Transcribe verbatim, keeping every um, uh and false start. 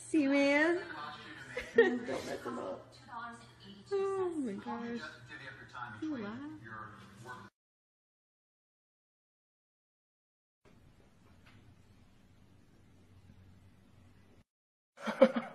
See, man. Don't mess him up. Oh my gosh. You laugh.